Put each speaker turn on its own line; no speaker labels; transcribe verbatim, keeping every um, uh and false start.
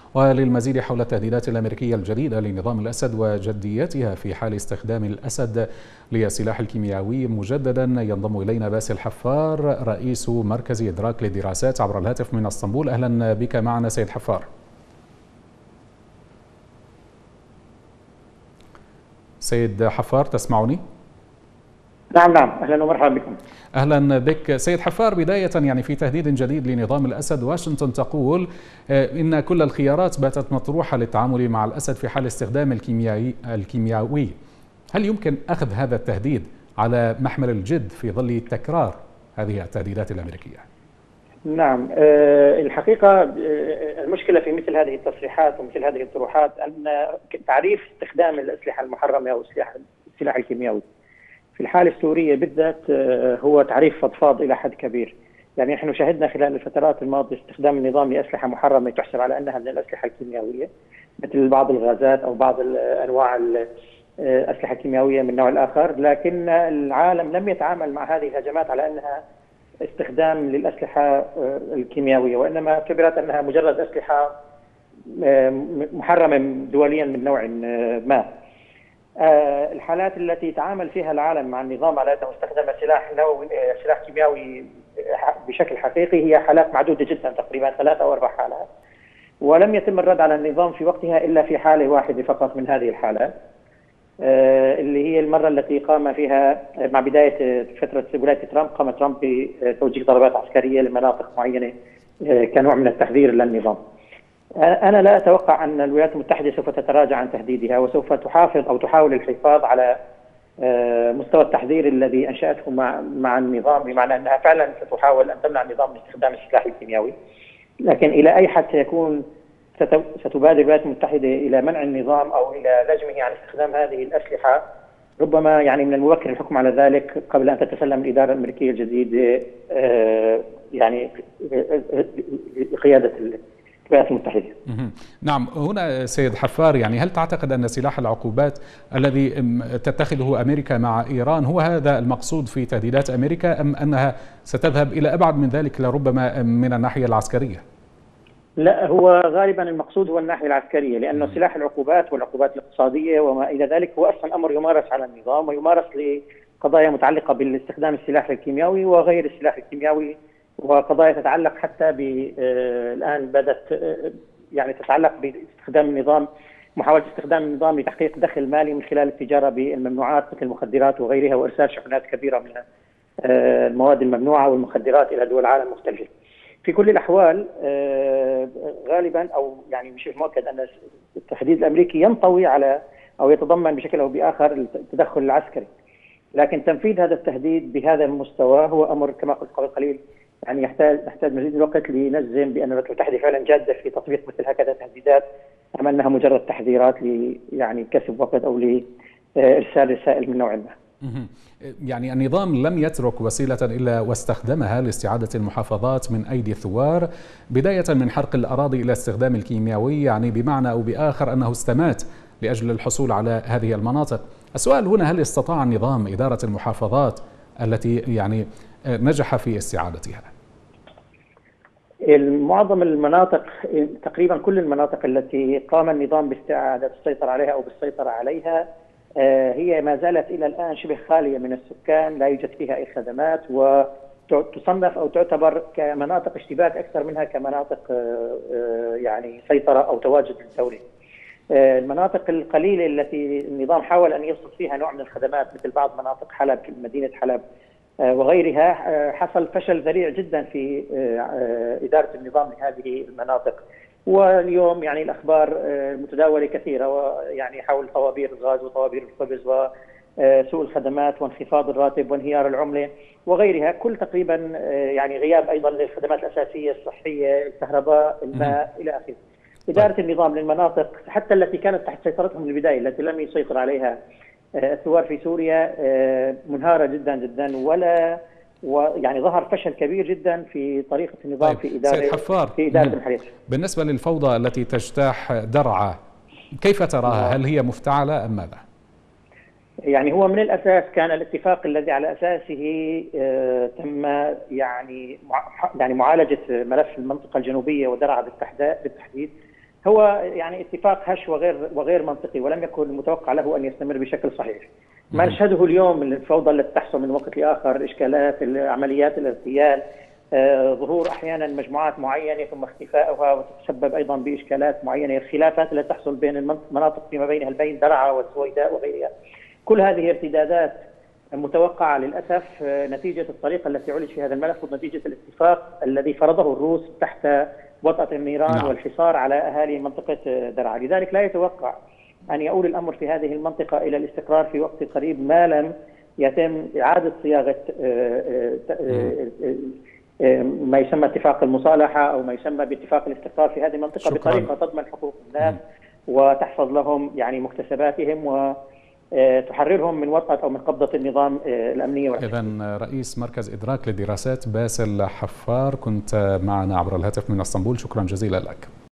وللمزيد حول التهديدات الأمريكية الجديدة لنظام الأسد وجديتها في حال استخدام الأسد للسلاح الكيميائي مجددا ينضم إلينا باسل حفار رئيس مركز إدراك للدراسات عبر الهاتف من اسطنبول. أهلا بك معنا سيد حفار. سيد حفار تسمعني؟
نعم نعم أهلا ومرحبا بكم.
أهلا بك سيد حفار. بداية يعني في تهديد جديد لنظام الأسد، واشنطن تقول إن كل الخيارات باتت مطروحة للتعامل مع الأسد في حال استخدام الكيميائي الكيميائي. هل يمكن أخذ هذا التهديد على محمل الجد في ظل تكرار هذه التهديدات الأمريكية؟
نعم الحقيقة المشكلة في مثل هذه التصريحات ومثل هذه الطروحات أن تعريف استخدام الأسلحة المحرمة أو السلاح السلاح الكيميائي في الحالة السورية بالذات هو تعريف فضفاض إلى حد كبير. يعني نحن شهدنا خلال الفترات الماضية استخدام النظام لأسلحة محرمة تحسب على أنها من الأسلحة الكيميائية، مثل بعض الغازات أو بعض أنواع الأسلحة الكيميائية من النوع الآخر، لكن العالم لم يتعامل مع هذه الهجمات على أنها استخدام للأسلحة الكيميائية، وإنما اعتبرت أنها مجرد أسلحة محرمة دوليا من نوع ما. الحالات التي تعامل فيها العالم مع النظام على أنه استخدم سلاح نووي سلاح كيميائي بشكل حقيقي هي حالات معدودة جدا، تقريبا ثلاث أو أربع حالات، ولم يتم الرد على النظام في وقتها إلا في حالة واحدة فقط من هذه الحالات، اللي هي المرة التي قام فيها مع بداية فترة ولاية ترامب، قام ترامب بتوجيه ضربات عسكرية لمناطق معينة كنوع من التحذير للنظام. أنا لا أتوقع أن الولايات المتحدة سوف تتراجع عن تهديدها، وسوف تحافظ أو تحاول الحفاظ على مستوى التحذير الذي أنشأته مع مع النظام، بمعنى أنها فعلا ستحاول أن تمنع النظام من استخدام السلاح الكيميائي. لكن إلى أي حد سيكون ستبادر الولايات المتحدة إلى منع النظام أو إلى لجمه عن استخدام هذه الأسلحة، ربما يعني من المبكر الحكم على ذلك قبل أن تتسلم الإدارة الأمريكية الجديدة يعني قيادة الولايات المتحدة.
نعم، هنا سيد حفار، يعني هل تعتقد أن سلاح العقوبات الذي تتخذه أمريكا مع إيران هو هذا المقصود في تهديدات أمريكا، أم أنها ستذهب إلى أبعد من ذلك لربما من الناحية العسكرية؟
لا، هو غالبا المقصود هو الناحية العسكرية، لأنه سلاح العقوبات والعقوبات الاقتصادية وما إلى ذلك هو أصلا أمر يمارس على النظام ويمارس لقضايا متعلقة بالاستخدام السلاح الكيميائي وغير السلاح الكيميائي، وقضايا تتعلق حتى ب الآن بدأت يعني تتعلق باستخدام النظام، محاولة استخدام النظام لتحقيق دخل مالي من خلال التجارة بالممنوعات مثل المخدرات وغيرها، وإرسال شحنات كبيرة من المواد الممنوعة والمخدرات إلى دول العالم مختلفة. في كل الأحوال غالبا أو يعني مش مؤكد أن التهديد الأمريكي ينطوي على أو يتضمن بشكل أو بآخر التدخل العسكري، لكن تنفيذ هذا التهديد بهذا المستوى هو أمر كما قلت قبل قليل يعني يحتاج يحتاج مزيد من الوقت لنجزم بأن الولايات المتحدة فعلا جادة في تطبيق مثل هكذا تهديدات، أم أنها مجرد تحذيرات ل يعني كسب وقت أو لإرسال رسائل من نوع ما.
يعني النظام لم يترك وسيلة إلا واستخدمها لاستعادة المحافظات من أيدي الثوار، بداية من حرق الأراضي إلى استخدام الكيميائي، يعني بمعنى أو بآخر أنه استمات لأجل الحصول على هذه المناطق. السؤال هنا، هل استطاع النظام إدارة المحافظات التي يعني نجح في استعادتها؟
معظم المناطق، تقريبا كل المناطق التي قام النظام باستعادة السيطرة عليها أو بالسيطرة عليها هي ما زالت إلى الآن شبه خالية من السكان، لا يوجد فيها أي خدمات، وتصنف أو تعتبر كمناطق اشتباك أكثر منها كمناطق يعني سيطرة أو تواجد للدولة. المناطق القليلة التي النظام حاول أن يبسط فيها نوع من الخدمات مثل بعض مناطق حلب، مدينة حلب وغيرها، حصل فشل ذريع جدا في إدارة النظام لهذه المناطق. واليوم يعني الأخبار متداولة كثيرة، ويعني حول طوابير الغاز وطوابير الخبز وسوء الخدمات وانخفاض الراتب وانهيار العملة وغيرها، كل تقريبا يعني غياب أيضا للخدمات الأساسية الصحية، الكهرباء، الماء إلى آخره. إدارة النظام للمناطق حتى التي كانت تحت سيطرتهم من البداية، التي لم يسيطر عليها الثوار في سوريا، منهارة جدا جدا، ولا ويعني ظهر فشل كبير جدا في طريقة النظام. طيب. في إدارة في إدارة المحليات.
بالنسبة للفوضى التي تجتاح درعا، كيف تراها؟ هل هي مفتعلة أم ماذا؟
يعني هو من الأساس كان الاتفاق الذي على أساسه تم يعني يعني معالجة ملف المنطقة الجنوبية ودرعا بالتحديد هو يعني اتفاق هش وغير وغير منطقي، ولم يكن متوقع له ان يستمر بشكل صحيح. ما نشهده اليوم من الفوضى التي تحصل من وقت لاخر، الاشكالات، عمليات الاغتيال، آه، ظهور احيانا مجموعات معينه ثم اختفائها، وتتسبب ايضا باشكالات معينه، الخلافات التي تحصل بين المناطق فيما بينها البين درعا والسويداء وغيرها. كل هذه ارتدادات متوقعه للاسف نتيجه الطريقه التي عُلج في هذا الملف، ونتيجه الاتفاق الذي فرضه الروس تحت وطأة النيران نعم. والحصار على اهالي منطقه درعا. لذلك لا يتوقع ان يؤول الامر في هذه المنطقه الى الاستقرار في وقت قريب ما لم يتم اعاده صياغه ما يسمى اتفاق المصالحه او ما يسمى باتفاق الاستقرار في هذه المنطقه شكرا. بطريقه تضمن حقوق الناس وتحفظ لهم يعني مكتسباتهم و تحررهم من وطأة أو من قبضة النظام الأمنية.
إذن رئيس مركز إدراك للدراسات باسل حفار كنت معنا عبر الهاتف من اسطنبول، شكرا جزيلا لك.